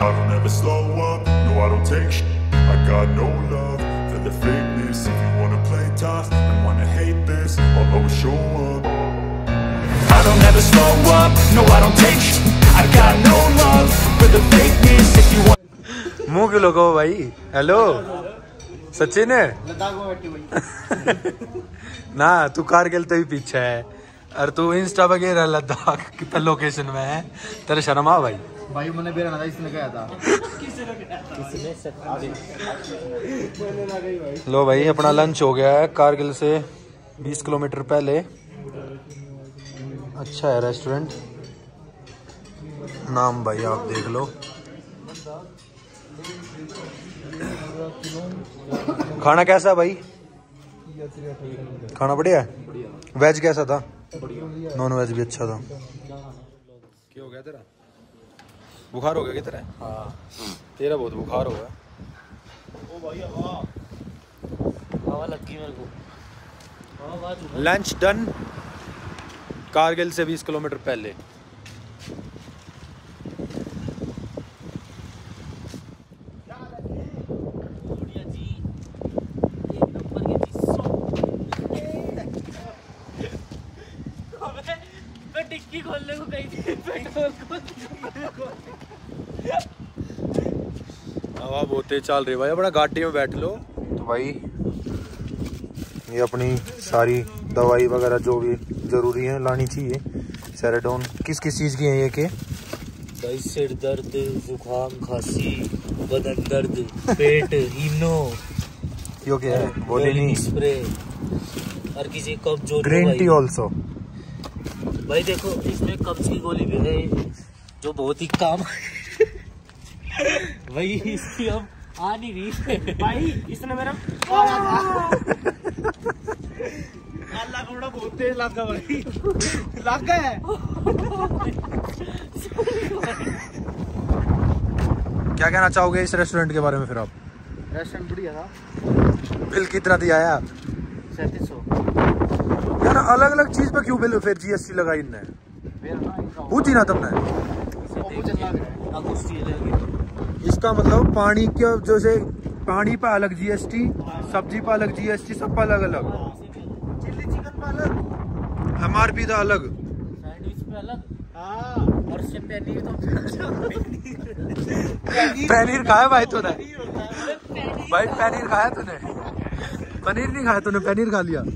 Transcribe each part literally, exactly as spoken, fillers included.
I don't ever slow up, no I don't take sh**. I got no love for the fakeness. If you wanna play tough and wanna hate this, I'll always show up. I don't ever slow up, no I don't take sh**. I got no love for the fakeness. If you want मुंह क्यों लगाओ भाई? Hello Sachin है ना, तू कारगिल तो भी पीछे है और तू इंस्टा वगैरह लद्दाख कितना लोकेशन में है, तेरे शर्म आ भाई। भाई मैंने बेरा ना इसने कहा था लो भाई अपना लंच हो गया है कारगिल से बीस किलोमीटर पहले। अच्छा है रेस्टोरेंट, नाम भाई आप देख लो। खाना कैसा है भाई? खाना बढ़िया है। वेज कैसा था? नॉन वेज भी अच्छा था। क्या हो गया तेरा? बुखार हो गया क्या तेरा? हाँ तेरा बहुत बुखार हो गया। ओ भाई हवा हवा लगी मेरे को। लंच डन कारगिल से बीस किलोमीटर पहले। डिक्की खोलने को कही थी, पेट्रोल को हवा बहुत तेज चल रही है भाई, अपना गाड़ी में बैठ लो। तो भाई ये अपनी सारी दवाई वगैरह जो भी जरूरी है लानी चाहिए। सेराडोन किस किस चीज़ की है ये के? भाई सिर दर्द, जुकाम, खांसी, बदन दर्द, पेट, इनो, यो क्या है? बॉडी स्प्रे और किसी कब्ज ग्रीन टी ऑल्सो। भाई देखो इसमें कब्ज की गोली भी है जो बहुत ही काम भाई इसकी हम आ नहीं रही भाई, इसने मेरा अल्लाह का बहुत तेज लगा भाई, लगा है। क्या कहना चाहोगे इस रेस्टोरेंट के बारे में फिर आप? रेस्टोरेंट बढ़िया था। बिल कितना दिया है आप? सैंतीस सौ। यार अलग अलग चीज पे क्यों बिल फिर जीएसटी लगाई इनने? पूछी ना तुमने? इसका मतलब पानी के जैसे पानी पे अलग जीएसटी, सब्जी पे अलग जीएसटी, सब पे अलग अलग, चिल्ली चिकन पे अलग, एमआरपी का अलग, सैंडविच पे अलग। हाँ और से पनीर तो पनीर खाया भाई तूने? भाई पनीर खाया तूने? पनीर नहीं खाया तूने, पनीर खा लिया।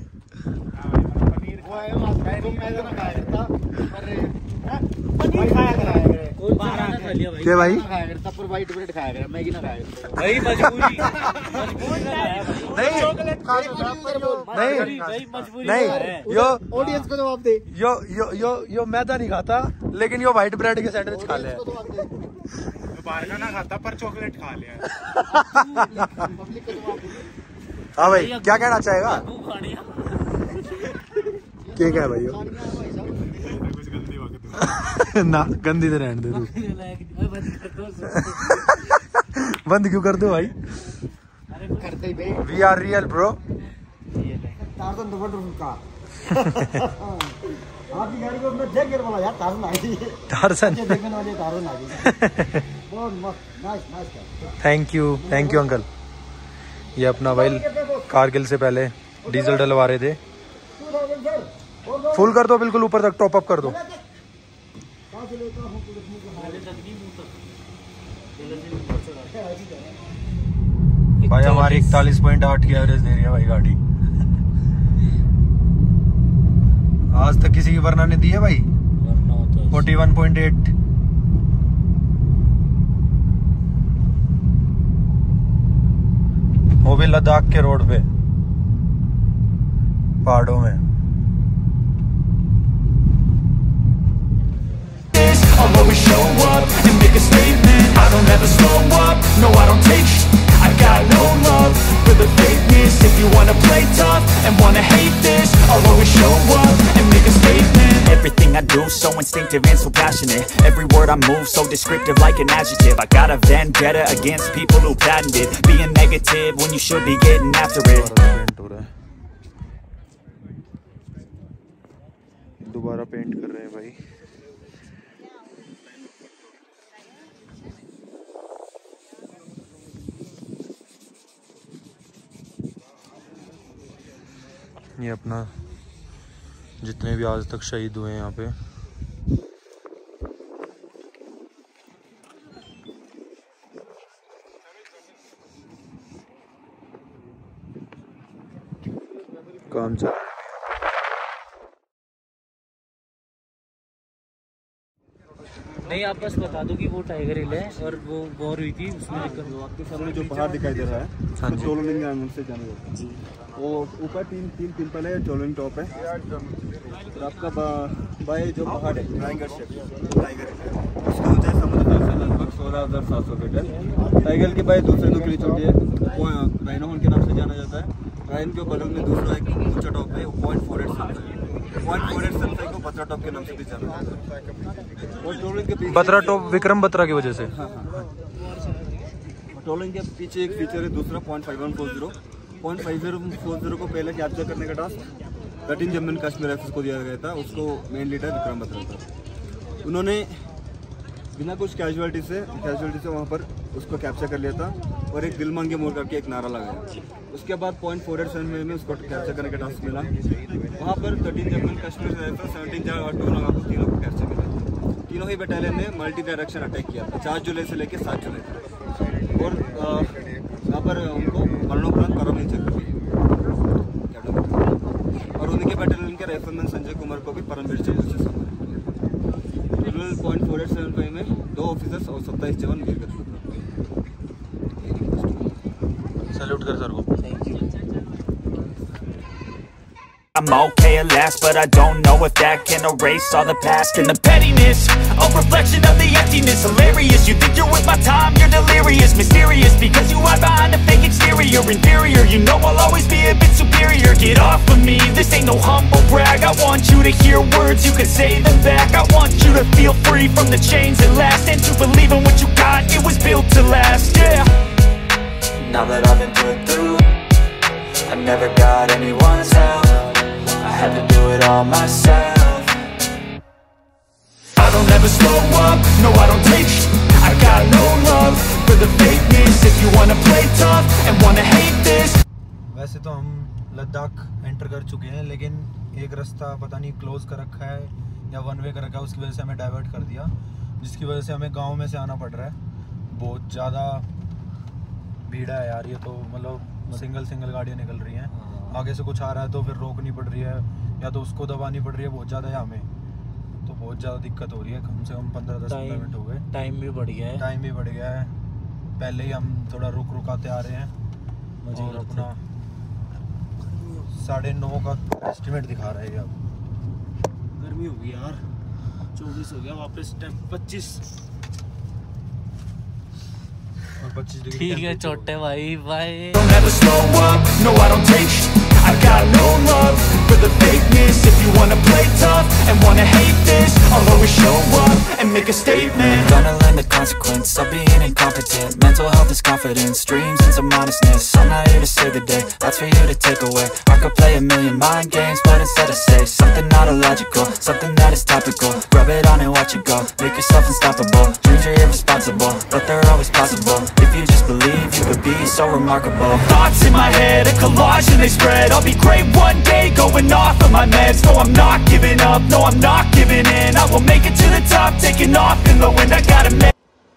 क्या भाई? व्हाइट ब्रेड खाया कर, मैगी ना खाया कर। भाई मजबूरी मजबूरी नहीं भाई मजबूरी नहीं, यो ऑडियंस को जवाब दे। यो यो यो यो मैदा नहीं खाता लेकिन यो व्हाइट ब्रेड के सैंडविच खा ले। बाहर का ना खाता पर चॉकलेट खा लिया। हाँ भाई क्या कहना चाहेगा? क्या क्या है भाई? ना गंदी तो रहने दे तू। बंद क्यों कर दो भाई? We are real bro. आपकी गाड़ी को मैं देख कर बोला यार टार्जन आ गई। टार्जन देखने वाले टार्जन आ गई। बहुत मस्त, nice nice. Thank you thank you uncle. ये अपना भाई कारगिल से पहले डीजल डलवा रहे थे। फुल कर दो बिल्कुल ऊपर तक, टॉप अप कर दो। भाई हमारी इकतालीस पॉइंट आठ की एवरेज दे रही है भाई गाड़ी। आज तक किसी की वरना ने दी है भाई फोर्टी वन पॉइंट एट। वो भी लद्दाख के रोड पे पहाड़ों में। I'll always show up and make a statement. I don't ever slow up, no I don't take sh**. I got no love for the fakeness. If you wanna play tough and wanna hate this, I'll always show up and make a statement. Everything I do so instinctive and so passionate. Every word I move so descriptive like an adjective. I got a vendetta against people who patented being negative when you should be getting after it. दोबारा paint कर रहे हैं भाई। ये अपना जितने भी आज तक शहीद हुए हैं यहाँ पे। काम चल नहीं, आप बस बता दो कि वो टाइगर हिल है और वो वॉर हुई थी उसमें। आपके सामने जो पहाड़ दिखाई दे रहा है, हाँ जी, चोलोलिंग नाम से जाना जाता है जी। वो ऊपर तीन तीन तीन पहले चोलोलिंग टॉप है, और आपका बा, बाएं जो पहाड़ है टाइगर शेप टाइगर है, उसकी ऊंचाई समुद्र तल से लगभग सोलह हज़ार सात सौ फीट है। टाइगर के बाएं दूसरे नुकीली चोटी है, वो राइनो हॉर्न के नाम से जाना जाता है। राइन के बगल में दूसरा एक ऊंचा टॉप है, वो पॉइंट फोर एट सनसाई पॉइंट फोर एट सनसाई को बत्रा टॉप के नाम से भी जाना जाता है। और चोलोलिंग के पीछे बत्रा टॉप विक्रम बत्रा की वजह से। हाँ हाँ टोलिंग के पीछे एक फीचर है दूसरा point five one four zero point five zero four zero को पहले कैप्चर करने का टास्क thirteen Jammu and Kashmir rifles को दिया गया था। उसको मेन लीडर विक्रम बत्रा था। उन्होंने बिना कुछ कैजुअलिटी से कैजुअलिटी से वहाँ पर उसको कैप्चर कर लिया था और एक दिल मांगे मोर करके एक नारा लगाया। उसके बाद पॉइंट फोर एट सेवन में उसको कैप्चर करने का टास्क मिला। वहाँ पर thirteen Jammu and Kashmir rifle seventeen और टू नवाब तीनों को कैप्चर मिला। तीनों ही बटालियन ने मल्टी डायरेक्शन अटैक किया था चार जुलाई से लेकर सात जुलाई तक, और यहाँ पर उनको मरणोपरांत परम नीचे कर दिया। और उनके बटालियन के राइफलमैन संजय कुमार को भी परमवीर चक्र से सम्मानित किया। Total point four eight seven five में दो ऑफिसर्स और सत्ताईस जवान वीर गति प्राप्त हुए। सैल्यूट कर सर को। I'm okay at last, but I don't know if that can erase all the past and the pettiness. A reflection of the emptiness, hilarious. You think you're with my time, you're delirious. Mysterious, because you hide behind a fake exterior. Inferior, you know I'll always be a bit superior. Get off of me, this ain't no humble brag. I want you to hear words, you can say them back. I want you to feel free from the chains that last, and to believe in what you got, it was built to last, yeah. Now that I've been put through, I never got anyone's help. I had to do it all myself. I don't ever slow up, no I don't take sh- I got no love for the fakeness. If you wanna play tough and wanna hate this. वैसे तो हम Ladakh enter कर चुके हैं, लेकिन एक रास्ता पता नहीं क्लोज कर रखा है या वन वे कर रखा है, उसकी वजह से हमें डाइवर्ट कर दिया, जिसकी वजह से हमें गांव में से आना पड़ रहा है। बहुत ज़्यादा भीड़ है यार, ये तो मतलब सिंगल सिंगल गाड़ियाँ निकल रही हैं। आगे से कुछ आ रहा है तो फिर रोकनी पड़ रही है, या तो उसको दबानी पड़ रही है, बहुत ज़्यादा है हमें, तो बहुत ज़्यादा दिक्कत हो रही है। कम से कम पंद्रह दस पंद्रह मिनट हो गए, टाइम भी बढ़ गया है टाइम भी बढ़ गया है। पहले ही हम थोड़ा रुक रुकाते आ रहे हैं, और अपना साढ़े नौ का एस्टिमेट दिखा रहा है ये। अब गर्मी हो गई यार, चौबीस हो गया, वापस पच्चीस और पच्चीस डिग्री। ठीक है छोटे भाई, bye. Don't ever slow up, no I don't take sh- I got no love for the fakeness. If you wanna play tough and wanna hate this, I'll always show up and make a statement. Gonna learn the consequence of being incompetent. Mental health is confidence, dreams and some honestness. I'm not here to save the day, that's for you to take away. I could play a million mind games, but instead I say something not illogical, something that is topical. Rub it on and watch it go, make yourself unstoppable. Dreams are irresponsible, but they're always possible. If you just believe, you could be so remarkable. Thoughts in my head, a collage and they spread. I'll be great one day, going off of my meds. No, I'm not giving up, no, I'm not giving in. I will make it to the top, taking off in the wind. I gotta make.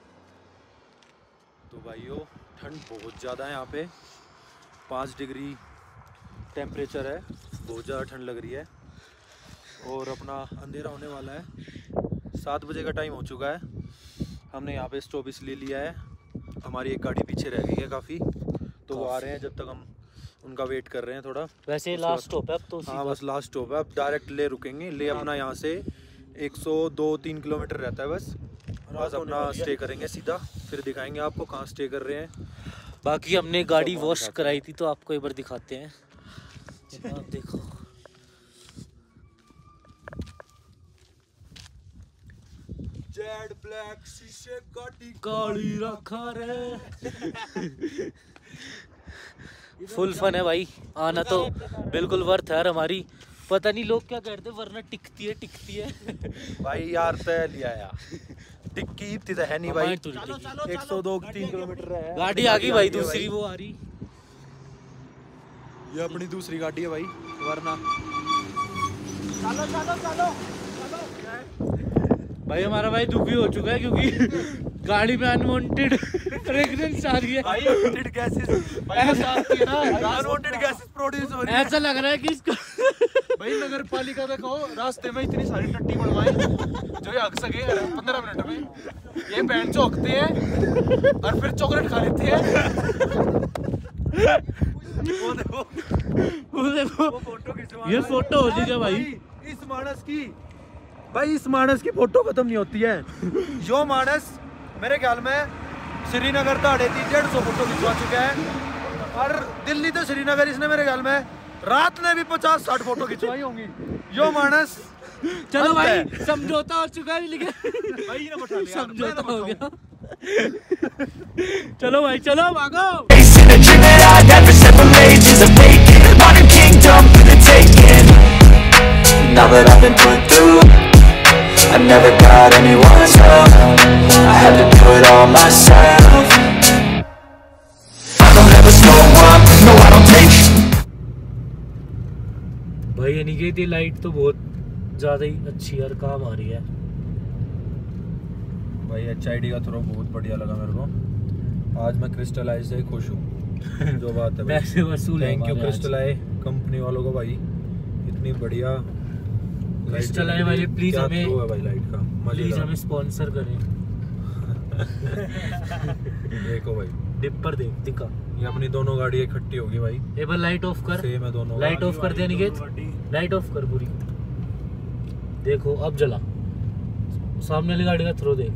तो भाइयों ठंड बहुत ज़्यादा है यहाँ पे, पाँच degree temperature है, बहुत ज़्यादा ठंड लग रही है। और अपना अंधेरा होने वाला है, सात बजे का टाइम हो चुका है। हमने यहाँ पे स्टॉप इसलिए लिया है, हमारी एक गाड़ी पीछे रह गई है काफ़ी, तो वो आ रहे हैं, जब तक हम उनका वेट कर रहे हैं थोड़ा। वैसे लास्ट स्टॉप है अब तो। हाँ बस लास्ट स्टॉप है, अब डायरेक्ट ले रुकेंगे। ले अपना यहाँ से एक सौ दो तीन किलोमीटर रहता है बस, बस अपना स्टे करेंगे सीधा, फिर दिखाएंगे आपको कहाँ स्टे कर रहे हैं। बाकी हमने गाड़ी वॉश कराई थी तो आपको एक बार दिखाते हैं, आप देखो। जेड ब्लैक शीशे गाड़ी गाड़ी रखा रे। फुल फन है भाई, आना तो बिल्कुल वर्थ है यार हमारी। पता नहीं लोग क्या कहते हैं, वरना टिकती है टिकती है भाई यार तय लिया यार, टिक्की इतनी तो है नहीं भाई, एक सौ दो तीन किलोमीटर है। गाड़ी आ गई भाई, दूसरी वो आ रही। ये अपनी दूसरी गाड़ी है भाई, वरना चलो चलो चलो भाई हमारा भाई दुखी हो चुका है क्योंकि गाड़ी में अनवांटेड फ्रेग्रेंस आ रही है। भाई unwanted gases unwanted gases produce हो रही है। ऐसा लग रहा है कि इसको भाई नगर पालिका में कहो रास्ते में इतनी सारी टट्टी बनवाई जो ये हक सके पंद्रह मिनट में, ये बैंड चौकते हैं और फिर चॉकलेट खा लेते हैं। वो देखो वो देखो वो फोटो खिंचवा, ये फोटो हो जाएगा भाई। इस मानस की भाई इस मानस की फोटो खत्म नहीं होती है। यो मानस मेरे ख्याल में श्रीनगर दाड़े थी डेढ़ सौ फोटो खिंचवा चुका है, और दिल्ली तो श्रीनगर इसने मेरे ख्याल में रात में भी पचास साठ फोटो खिंचवाई होंगी। यो मानस चलो भाई समझौता हो चुका है, लेकिन भाई ना बैठा लिया, समझौता हो गया। चलो भाई चलो भागो। Facing a dream that I never set for ages of vacant modern kingdom for the taking. Now that I've been put through, I never got anyone's help. I had to do it all myself. I don't ever slow up, no I don't take sh- भाई अनिकेत ये light तो बहुत ज्यादा ही अच्छी यार काम आ रही है। भाई एच आई डी का थ्रो बहुत बढ़िया लगा मेरे को। आज मैं क्रिस्टल आई से खुश हूँ। जो बात है पैसे वसूल है थैंक यू हमारे क्रिस्टल आई कंपनी वालों को भाई, इतनी बढ़िया क्रिस्टल आई वाले प्लीज क्या हमें throw है भाई लाइट का, प्लीज मजेदार। हमें स्पॉन्सर करें। देखो भाई डिप पर देख दिखा, ये अपनी दोनों गाड़ी इकट्ठी होगी भाई, एक बार लाइट ऑफ कर, सेम है दोनों। लाइट ऑफ कर दे अनिकेत, लाइट ऑफ कर पूरी। देखो अब जला, सामने वाली गाड़ी का थ्रो देख,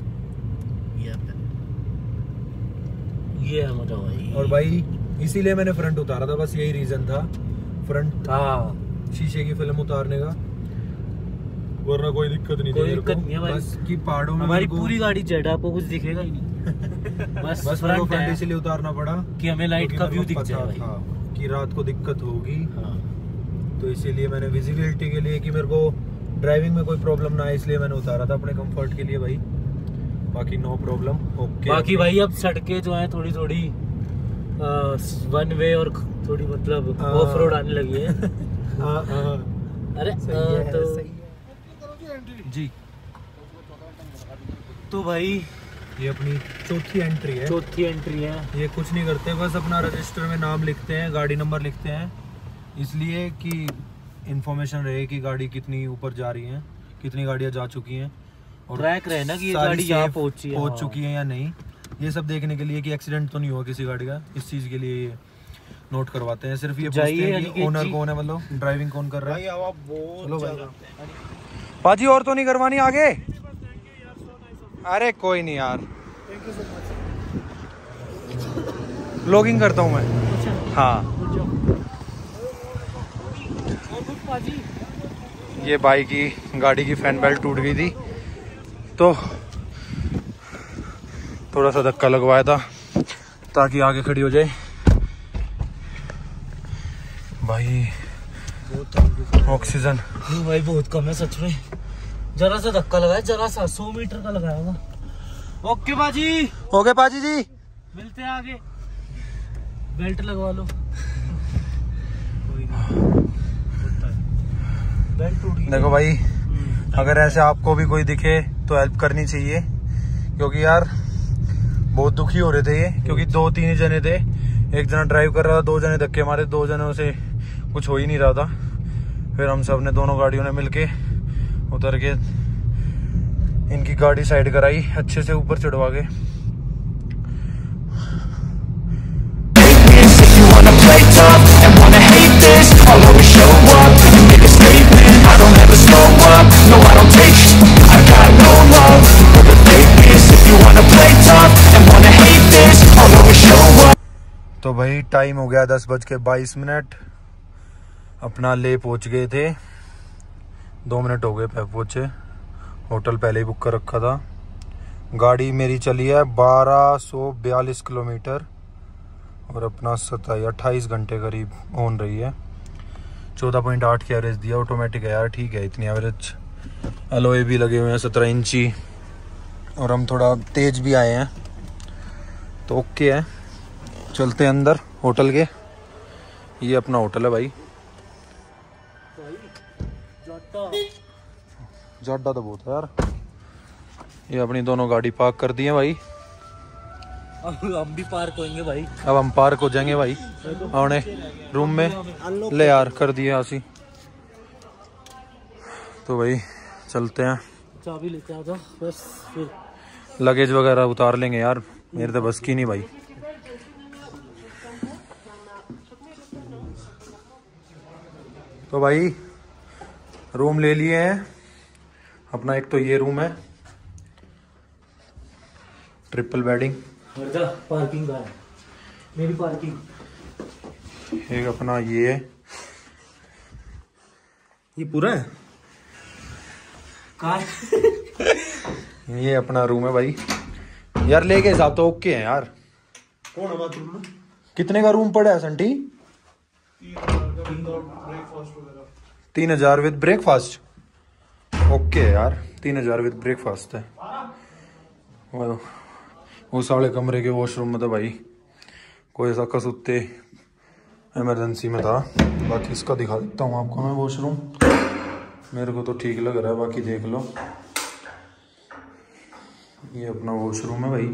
ये है मजा भाई। और भाई इसीलिए मैंने फ्रंट उतारा था, बस यही रीजन था फ्रंट हाँ शीशे की फिल्म उतारने का, वरना कोई दिक्कत नहीं थी कोई मेरे दिक्कत को। नहीं है भाई। बस की पहाड़ों में हमारी मेरे को- पूरी गाड़ी जेड, आपको कुछ दिखेगा ही नहीं। बस बस मेरे को फ्रंट फ्रंट है इसीलिए उतारना पड़ा कि हमें लाइट क्योंकि का मेरे व्यू को दिख पता जाए भाई। था कि रात को दिक्कत होगी, हाँ तो इसीलिए मैंने विजिबिलिटी के लिए कि मेरे को ड्राइविंग में कोई प्रॉब्लम ना आए, इसलिए मैंने उतारा था अपने कंफर्ट के लिए भाई। बाकी नो प्रॉब्लम ओके। बाकी भाई अब सड़कें जो है थोड़ी थोड़ी वन वे और थोड़ी मतलब हाँ। ऑफ रोड आने लगी है। हाँ हाँ अरे सही आ, है, तो सही जी। तो भाई ये अपनी चौथी एंट्री है, चौथी एंट्री है। ये कुछ नहीं करते, बस अपना रजिस्टर में नाम लिखते हैं, गाड़ी नंबर लिखते हैं, इसलिए कि इंफॉर्मेशन रहे कि गाड़ी कितनी ऊपर जा रही है, कितनी गाड़ियाँ जा चुकी हैं, और ट्रैक रहे ना कि ये सारी गाड़ी यहाँ safe पहुंची है, पहुंच हाँ। चुकी है या नहीं, ये सब देखने के लिए कि एक्सीडेंट तो नहीं हुआ किसी गाड़ी का, इस चीज़ के लिए ये नोट करवाते हैं। सिर्फ ये पूछते जाइए हैं कि अनिकेत ओनर जी। कौन है, मतलब ड्राइविंग कौन कर रहा है। चलो भाई पाजी और तो नहीं करवानी आगे? अरे कोई नहीं यार, लॉगिंग करता हूँ मैं। हाँ ये बाइक की गाड़ी की फैन बेल्ट टूट गई थी, तो थोड़ा सा धक्का लगवाया था ताकि आगे खड़ी हो जाए। भाई ऑक्सीजन नहीं भाई बहुत कम है सच में, जरा सा धक्का लगाया, जरा सा सौ मीटर का लगाया होगा। ओके बाजी, हो गए पाजी जी, मिलते हैं आगे, बेल्ट लगवा लो। बेल्ट टूट गई। देखो भाई अगर ऐसे आपको भी कोई दिखे तो हेल्प करनी चाहिए, क्योंकि यार बहुत दुखी हो रहे थे ये, क्योंकि दो तीन ही जने थे, एक जना ड्राइव कर रहा था, दो जने धक्के मारे, दो जनों से कुछ हो ही नहीं रहा था। फिर हम सब ने दोनों गाड़ियों ने मिलके उतर के इनकी गाड़ी साइड कराई, अच्छे से ऊपर चढ़वा के। If you wanna play tough and wanna hate this, I'll always show up and make a statement. I don't ever slow up, no I don't take sh- I got no love for the fakeness. If you wanna play tough and wanna hate this, I'll always show up. तो भाई time हो गया दस बज के बाईस minute, अपना ले पहुंच गए थे, दो मिनट हो गए पहुंचे, होटल पहले ही बुक कर रखा था। गाड़ी मेरी चली है बारह सौ बयालीस किलोमीटर और अपना सताई अट्ठाईस घंटे करीब ऑन रही है। चौदह पॉइंट आठ की एवरेज दिया, ऑटोमेटिक है यार, ठीक है इतनी एवरेज। एलओए भी लगे हुए हैं सत्रह इंची, और हम थोड़ा तेज भी आए हैं, तो ओके है। चलते हैं अंदर होटल के, ये अपना होटल है भाई। जाडा तो बहुत है यार। ये अपनी दोनों गाड़ी पार्क कर दी है भाई। अब हम भी पार्क होंगे भाई। अब हम पार्क हो जाएंगे भाई अपने रूम में। ले यार कर दिए आसी। तो भाई चलते हैं। चाबी लेते आ जाओ बस। फिर लगेज वगैरह उतार लेंगे यार, मेरे तो बस की नहीं भाई। तो भाई रूम ले लिए हैं अपना। एक तो ये रूम है ट्रिपल बेडिंग। पार्किंग का है मेरी पार्किंग। एक अपना ये है, ये पूरा है कार। ये अपना रूम है भाई यार। लेके हिसाब तो ओके है यार। कौन है बाथरूम में? कितने का रूम पड़ा है संटी? तीन हजार विद ब्रेकफास्ट। ओके है यार, तीन हजार विद ब्रेकफास्ट है। वो उस वाले कमरे के वॉशरूम में तो भाई कोई ऐसा कसूते इमरजेंसी में था। बाकी इसका दिखा देता हूँ आपको मैं वॉशरूम। मेरे को तो ठीक लग रहा है, बाकी देख लो। ये अपना वॉशरूम है भाई।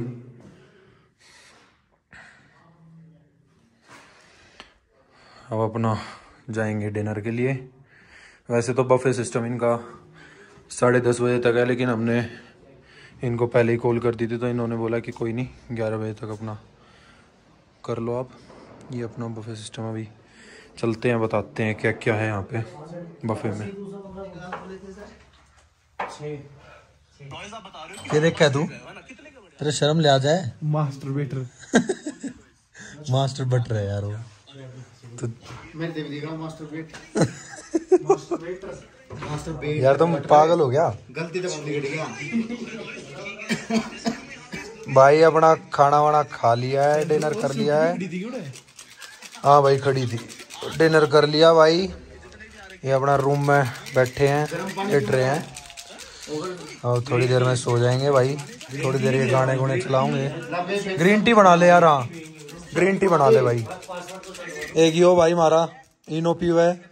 अब अपना जाएंगे डिनर के लिए। वैसे तो बफे सिस्टम इनका साढ़े दस बजे तक है, लेकिन हमने इनको पहले ही कॉल कर दी थी तो इन्होंने बोला कि कोई नहीं ग्यारह बजे तक अपना कर लो आप। ये अपना बफे सिस्टम अभी चलते हैं, बताते हैं क्या क्या है यहाँ पे बफे में। ये देख क्या तू, तेरे शर्म ले आ जाए। मास्टर बेटर मास्टर बट रहे यार वो तो। यार तुम पागल हो गया। गलती तो भाई अपना खाना वाना खा लिया है, डिनर कर लिया है। हाँ भाई खड़ी थी, डिनर कर लिया भाई। ये अपना रूम में बैठे हैं, लेट रहे हैं। और थोड़ी देर में सो जाएंगे भाई। थोड़ी देर ये गाने गुने चलाऊंगे। ग्रीन टी बना ले यार। हाँ ग्रीन टी बना ले भाई। एक ही हो भाई हमारा, इनो पीव है।